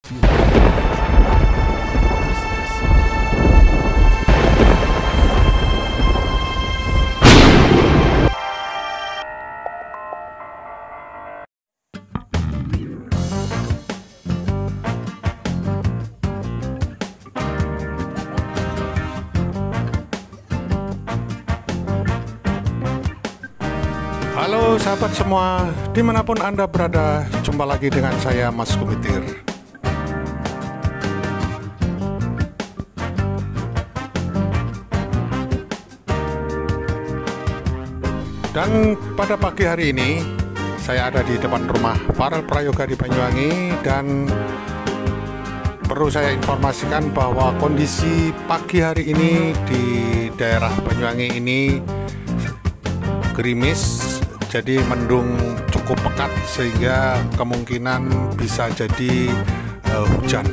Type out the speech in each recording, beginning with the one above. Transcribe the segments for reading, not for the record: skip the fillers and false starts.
Halo sahabat semua, dimanapun Anda berada, jumpa lagi dengan saya Mas Kumitir. Dan pada pagi hari ini, saya ada di depan rumah Farel Prayoga di Banyuwangi, dan perlu saya informasikan bahwa kondisi pagi hari ini di daerah Banyuwangi ini gerimis. Jadi mendung cukup pekat sehingga kemungkinan bisa jadi hujan.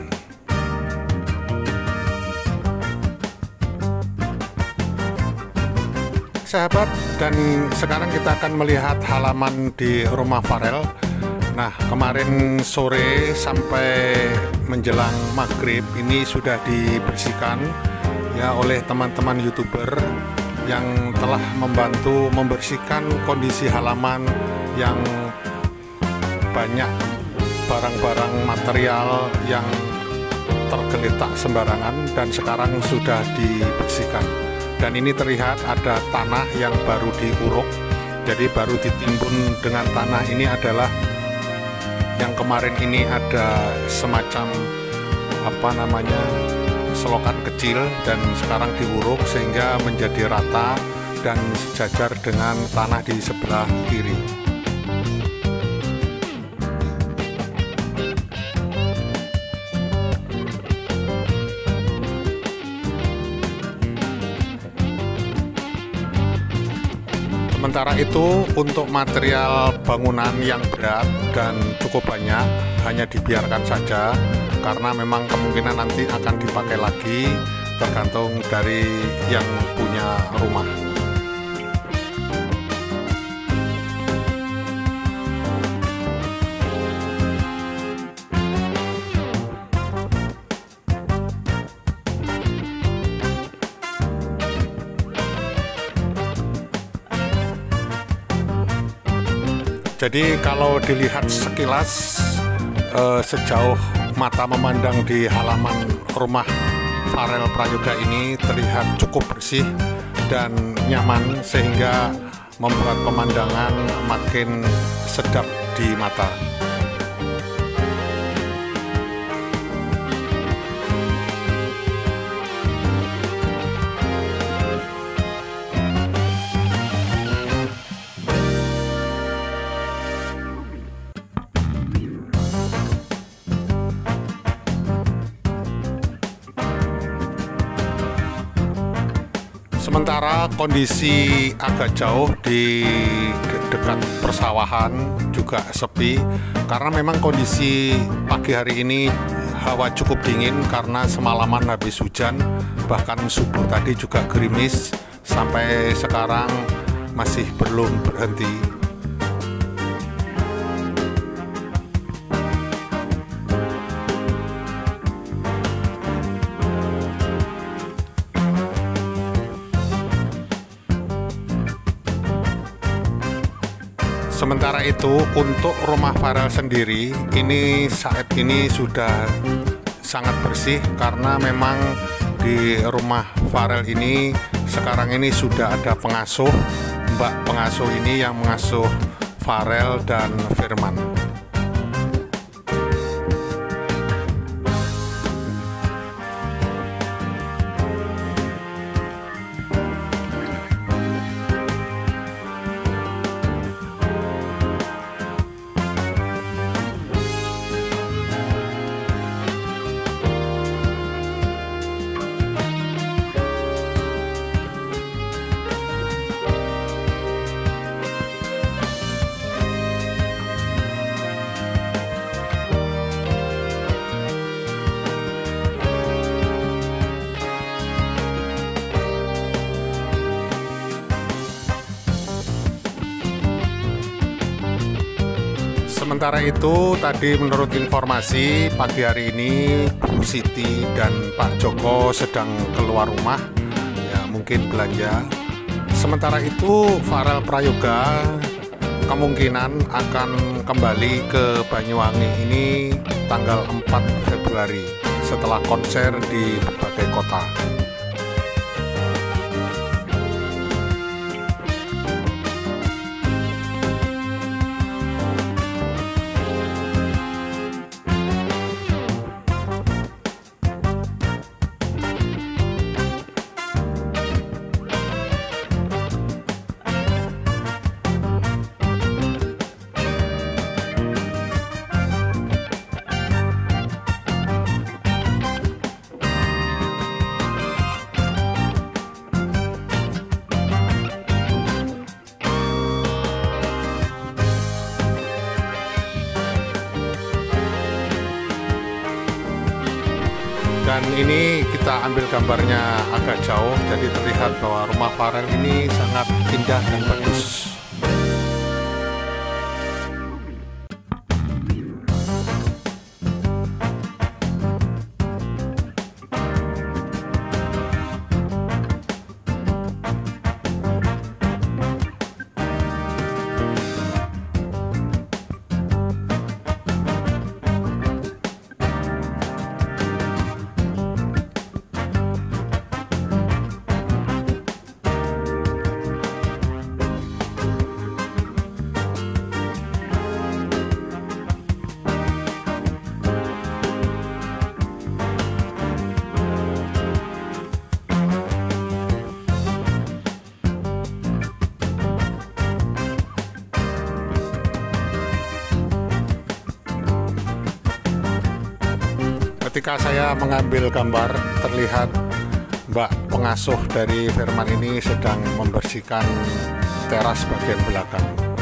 Sahabat, dan sekarang kita akan melihat halaman di rumah Farel. Nah, kemarin sore sampai menjelang maghrib ini sudah dibersihkan ya oleh teman-teman YouTuber yang telah membantu membersihkan kondisi halaman yang banyak barang-barang material yang tergeletak sembarangan, dan sekarang sudah dibersihkan. Dan ini terlihat ada tanah yang baru diuruk, jadi baru ditimbun dengan tanah. Ini adalah yang kemarin ini ada semacam selokan kecil, dan sekarang diuruk sehingga menjadi rata dan sejajar dengan tanah di sebelah kiri. Sementara itu, untuk material bangunan yang berat dan cukup banyak hanya dibiarkan saja, karena memang kemungkinan nanti akan dipakai lagi tergantung dari yang punya rumah. Jadi kalau dilihat sekilas sejauh mata memandang di halaman rumah Farel Prayoga ini terlihat cukup bersih dan nyaman, sehingga membuat pemandangan makin sedap di mata. Sementara kondisi agak jauh di dekat persawahan juga sepi, karena memang kondisi pagi hari ini hawa cukup dingin karena semalaman habis hujan, bahkan subuh tadi juga gerimis, sampai sekarang masih belum berhenti. Sementara itu, untuk rumah Farel sendiri ini saat ini sudah sangat bersih, karena memang di rumah Farel ini sekarang ini sudah ada pengasuh, Mbak pengasuh ini yang mengasuh Farel dan Firman. Sementara itu tadi menurut informasi pagi hari ini Bu Siti dan Pak Joko sedang keluar rumah, ya mungkin belanja. Sementara itu Farel Prayoga kemungkinan akan kembali ke Banyuwangi ini tanggal 4 Februari setelah konser di berbagai kota. Dan ini kita ambil gambarnya agak jauh, jadi terlihat bahwa rumah Farel ini sangat indah dan bagus. Ketika saya mengambil gambar, terlihat Mbak pengasuh dari Firman ini sedang membersihkan teras bagian belakang.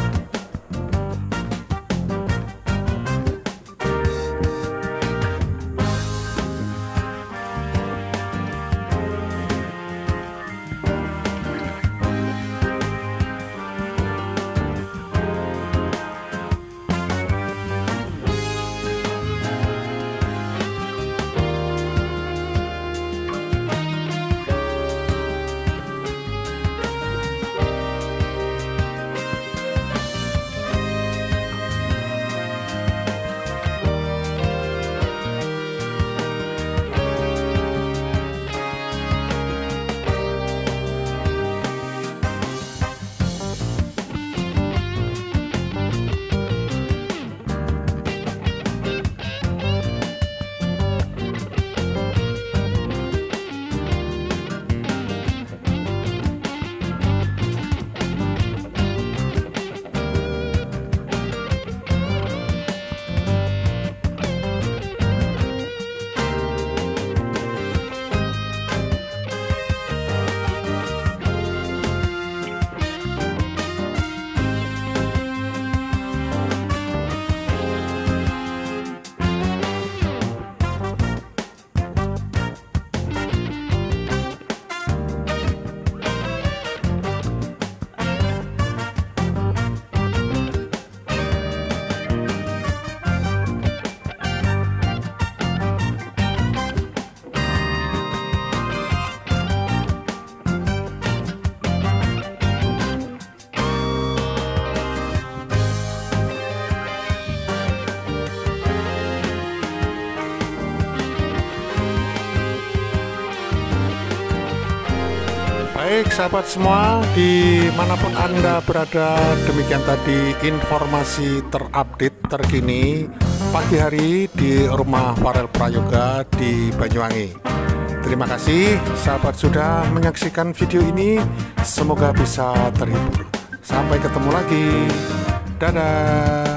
Baik sahabat semua, dimanapun Anda berada, demikian tadi informasi terupdate terkini pagi hari di rumah Farel Prayoga di Banyuwangi. Terima kasih sahabat sudah menyaksikan video ini, semoga bisa terhibur. Sampai ketemu lagi, dadah.